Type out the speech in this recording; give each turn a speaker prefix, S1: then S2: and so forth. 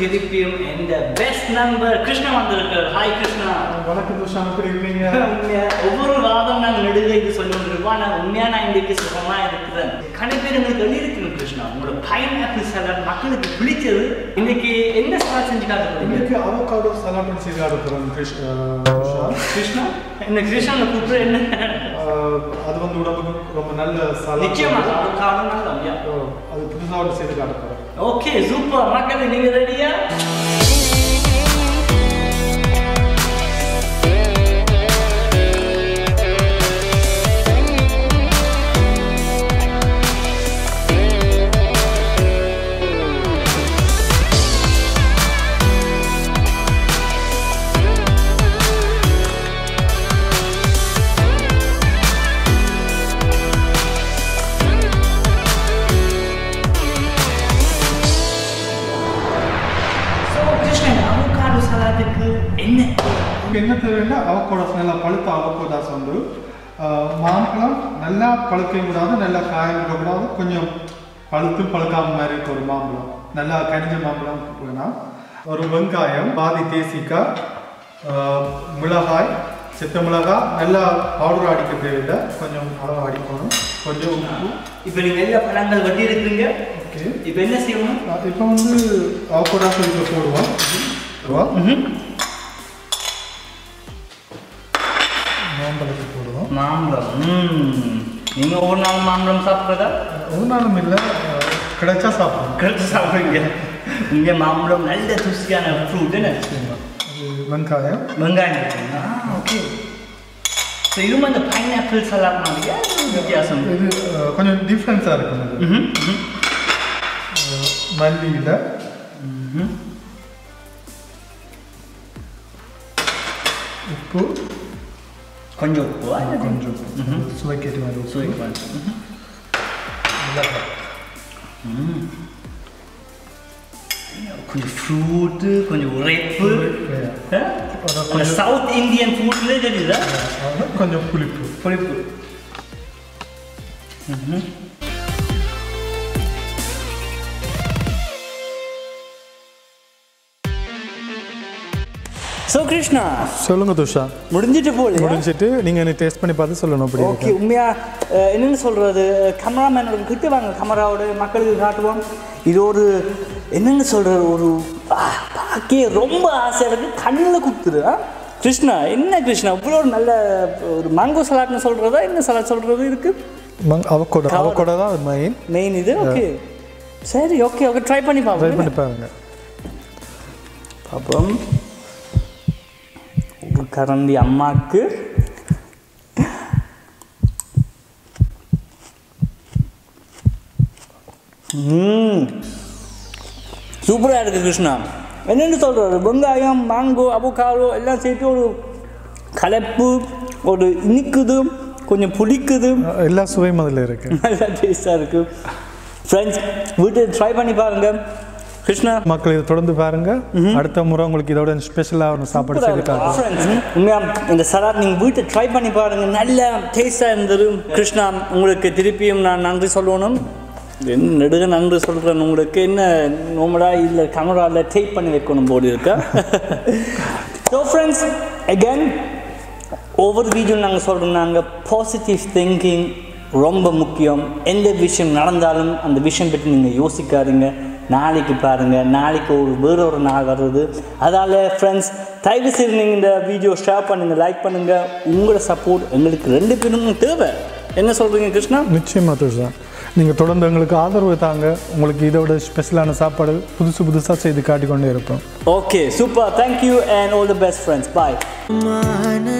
S1: திருப்பியும் இந்த best number Krishna வந்திருக்கார். ஹாய் கிருஷ்ணா.
S2: வணக்கம் துஷா, எப்படி இருக்கீங்க?
S1: ஒவ்வொரு வாதம் நாங்கள் நெடுக இது சொல்லிருக்கோம். ஆனால் உண்மையாக நான் இன்றைக்கு சுகமா இருக்கிறேன். கணக்கு எங்களுக்கு எழுதியிருக்கணும் கிருஷ்ணா, உங்களோட பைனாப்பிள் சலாட் மக்களுக்கு பிடிச்சது. இன்னைக்கு என்ன சலாட் செஞ்சு காட்டுறோம்?
S2: இன்னைக்கு அவகாடோ சலாட் செய்து காட்டுறோம் கிருஷ்ணா.
S1: இந்த கிருஷ்ணனை கூப்பிட்டு என்ன
S2: அது வந்து உடம்புக்கு ரொம்ப நல்ல சலாட்.
S1: நிச்சயமாக அவகாடோ நல்லா
S2: அது புதுசாக செய்து காட்டுறோம்.
S1: Okay super. மக்கள் நீங்க ரெடியா?
S2: என்ன தேவைன்னா அவகோடாஸ் நல்லா பழுத்த அவகோடாஸ் வந்து மாம்பழம் நல்லா பழுக்கையும் கூடாது, நல்லா காயம் இருக்கக்கூடாது, கொஞ்சம் பழுத்து பழுக்காம மாதிரி இருக்க ஒரு மாம்பழம், நல்லா கனிஞ்ச மாம்பழம் வேணாம். ஒரு வெங்காயம், பாதி தேசிக்காய், மிளகாய், சித்த மிளகாய் நல்லா பவுடர் அடிக்க தேவையில்லை, கொஞ்சம் அளவு அடிக்கணும், கொஞ்சம் உப்பு.
S1: இப்போ நீங்கள் எல்லா பழங்கள் வட்டி இருக்குங்க.
S2: ஓகே,
S1: இப்போ என்ன செய்யணும்?
S2: இப்போ வந்து அவகோடாஸ் இதில் போடுவோம். மாம்பழத்தை போடுவோம்.
S1: மாம்பழம். நீங்கள் ஒவ்வொரு நாளும் மாம்பழம் சாப்பிட்றதா?
S2: ஒரு நாளும் இல்லை, கிடைச்சா சாப்பிடுவோம்.
S1: கிடைச்சா சாப்பிடுங்க. இங்கே மாம்பழம் நல்ல ருசியான ஃப்ரூட். என்ன
S2: வெங்காயம்
S1: இருக்குங்களா? ஓகே. ஸோ இதுவும் அந்த பைனாப்பிள் சலாட் மாதிரியா வித்தியாசம்?
S2: இது கொஞ்சம் டிஃப்ரென்ஸாக இருக்கும். மல்லியில் உப்பு,
S1: கொஞ்சம் உப்பு,
S2: கொஞ்சம் சுவைக்கேற்ற மாதிரி
S1: சுவைக்கு கொஞ்சம் ஃப்ரூட்டு, கொஞ்சம் உரைப்பு. சவுத் இந்தியன் ஃபுட்ல தெரியுதா?
S2: கொஞ்சம் புளிப்பு.
S1: ஸோ கிருஷ்ணா
S2: சொல்லுங்க துஷா. முடிஞ்சிட்டு நீங்கள் எனக்கு டேஸ்ட் பண்ணி பார்த்து சொல்லணும். அப்படி
S1: ஓகே. உண்மையாக என்னென்னு சொல்கிறது, கேமராமேனோட கிட்ட வாங்க, கேமராவோட மக்களுக்கு காட்டுவோம். இது ஒரு என்னென்னு சொல்கிறது, ஒரு பார்க்கே ரொம்ப ஆசையாக இருக்குது, கண்ணில் குத்துரு. கிருஷ்ணா என்ன கிருஷ்ணா இவ்வளோ ஒரு நல்ல ஒரு மேங்கோ சலாட்னு சொல்கிறதா, என்ன சலாட் சொல்கிறது இருக்குது?
S2: அவகோடா தான் மெயின்
S1: இது. ஓகே சரி, ஓகே ட்ரை பண்ணி பாருங்க. பாப்போம். ஒரு கரண்டி அம்மாவுக்கு. சூப்பராக இருக்குது கிருஷ்ணா. என்னென்னு சொல்கிறாரு, வெங்காயம், மேங்கோ, அவகாடோ எல்லாம் சேர்த்து ஒரு கலப்பு, ஒரு இனிக்குது, கொஞ்சம் புளிக்குது,
S2: எல்லா சுவையும் அதில் இருக்குது.
S1: நல்லா டேஸ்டாக இருக்குது. ஃப்ரெண்ட்ஸ் வீட்டில் ட்ரை பண்ணி பாருங்கள். கிருஷ்ணா
S2: மக்கள் இதை தொடர்ந்து பாருங்க. அடுத்த முறை உங்களுக்கு இதோட ஸ்பெஷலாக ஒரு சாப்பாடு செய்திருக்காங்க.
S1: உண்மையாக இந்த சலாட் நீங்கள் வீட்டை ட்ரை பண்ணி பாருங்க, நல்ல டேஸ்டாக இருந்தது. கிருஷ்ணா உங்களுக்கு திருப்பியும் நான் நன்றி சொல்லணும். என்ன நெடுக நன்றி சொல்கிறேன் உங்களுக்கு. என்ன நோமடாக இல்லை கேமராவில் டேக் பண்ணி வைக்கணும் போது இருக்கா. ஸோ ஃப்ரெண்ட்ஸ் அகேன் ஒவ்வொரு வீடியோ நாங்கள் சொல்கிறோம், நாங்கள் பாசிட்டிவ் திங்கிங் ரொம்ப முக்கியம். எந்த விஷயம் நடந்தாலும் அந்த விஷயம் பற்றி நீங்கள் யோசிக்காதீங்க, நாளைக்கு பாருங்கள், நாளைக்கு வேறொரு நாள் வருது. அதால் ஃப்ரெண்ட்ஸ் தயவு செய்து நீங்கள் இந்த வீடியோ ஷேர் பண்ணுங்கள், லைக் பண்ணுங்கள். உங்களோட சப்போர்ட் எங்களுக்கு 2 பேரும் தேவை. என்ன சொல்கிறீங்க கிருஷ்ணா?
S2: நிச்சயமாக துஷா, நீங்கள் தொடர்ந்து எங்களுக்கு ஆதரவு தாங்க. உங்களுக்கு இதோட ஸ்பெஷலான சாப்பாடு புதுசாக செய்து காட்டிக்கொண்டே இருப்போம்.
S1: Okay super. Thank you and all the best friends. Bye.